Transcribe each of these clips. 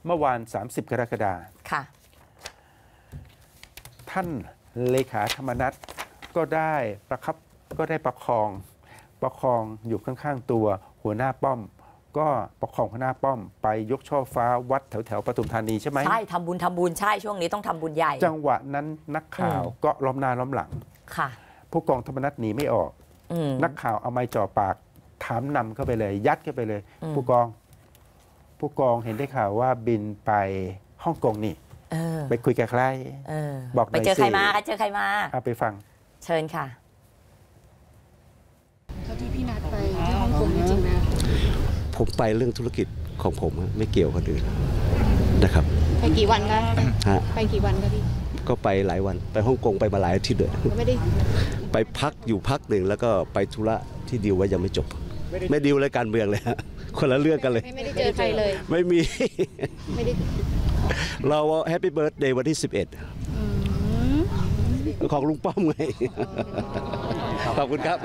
เมื่อวาน30 กรกฎาคมค่ะท่านเลขาธรรมนัสก็ได้ประคองอยู่ข้างๆตัวหัวหน้าป้อม ก็ประคองหัวหน้าป้อมไปยกช่อฟ้าวัดแถวปทุมธานีใช่ไหมใช่ทำบุญใช่ช่วงนี้ต้องทำบุญใหญ่จังหวะนั้นนักข่าวก็ล้อมหน้าล้อมหลังค่ะผู้กองธรรมนัสหนีไม่ออกนักข่าวเอาไม้จ่อปากถามนำเข้าไปเลยยัดเข้าไปเลยผู้กองเห็นได้ข่าวว่าบินไปฮ่องกงนี่ไปคุยกับใครบอกไปเจอใครมาเอาไปฟังเชิญค่ะที่พี่นัดไปที่ฮ่องกงจริงๆนะผมไปเรื่องธุรกิจของผมไม่เกี่ยวกับคนอื่นนะครับไปกี่วันคะไปกี่วันคะพี่ก็ไปหลายวันไปฮ่องกงไปมาหลายอาทิตย์เลยไม่ได้ไปพักอยู่พักหนึ่งแล้วก็ไปธุระที่ดีลไว้ยังไม่จบไม่ดีลเลยการเมืองเลยฮะคนละเรื่องกันเลยไม่ได้เจอใครเลยไม่มีไม่ได้เราแฮปปี้เบิร์ธเดย์วันที่11ของลุงป้อมไงขอบคุณครับ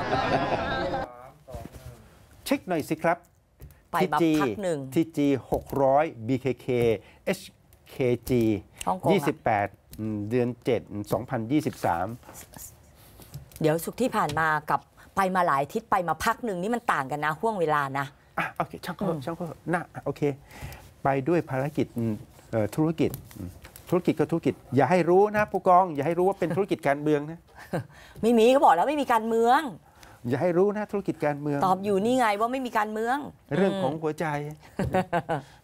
เช็คหน่อยสิครับไปมาพักหนึ่ง TG 600 BKK HKG 28 เดือน 7 2023 เดี๋ยวสุขที่ผ่านมากับไปมาหลายทิศไปมาพักหนึ่งนี่มันต่างกันนะห่วงเวลานะโอเคช่างเขาน่าโอเคไปด้วยภารกิจธุรกิจก็ธุรกิจอย่าให้รู้นะผู้กองอย่าให้รู้ว่าเป็นธุรกิจการเมืองนะไม่มีก็บอกแล้วไม่มีการเมืองอย่าให้รู้นะธุรกิจการเมืองตอบอยู่นี่ไงว่าไม่มีการเมืองเรื่องของหัวใจ